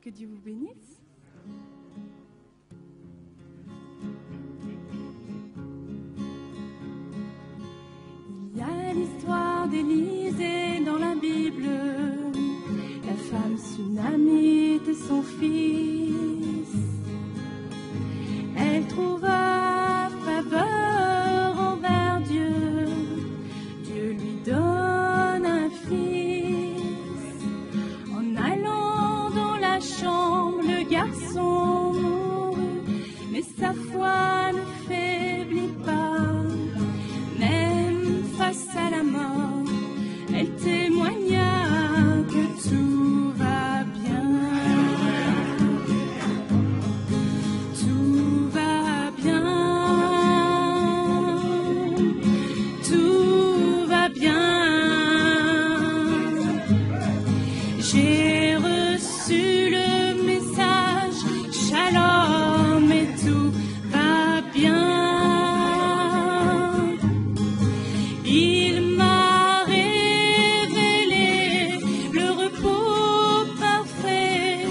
Que Dieu vous bénisse. Il y a l'histoire d'Élisée dans la Bible, la femme sunamite et son fils. Elle trouva faveur envers Dieu, Dieu lui donne un fils. En allant dans la chambre, le garçon mourut, mais sa foi ne faiblit pas. Même face à la mort, elle témoigna que tout va bien. Tout va bien. Tout va bien. J'ai reçu le message, shalom, et tout va bien. Il m'a révélé le repos parfait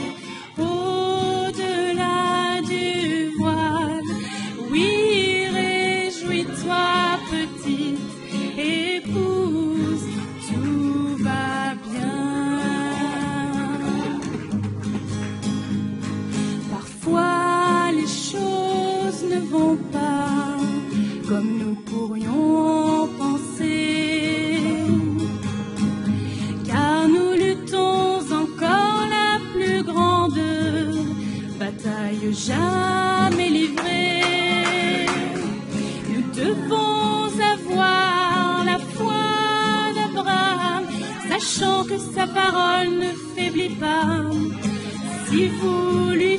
au-delà du voile. Oui, réjouis-toi, petite épouse, tout va bien. Parfois les choses ne vont pas comme nous pourrions penser, car nous luttons encore la plus grande bataille jamais livrée. Nous devons avoir la foi d'Abraham, sachant que sa parole ne faiblit pas. Si vous lui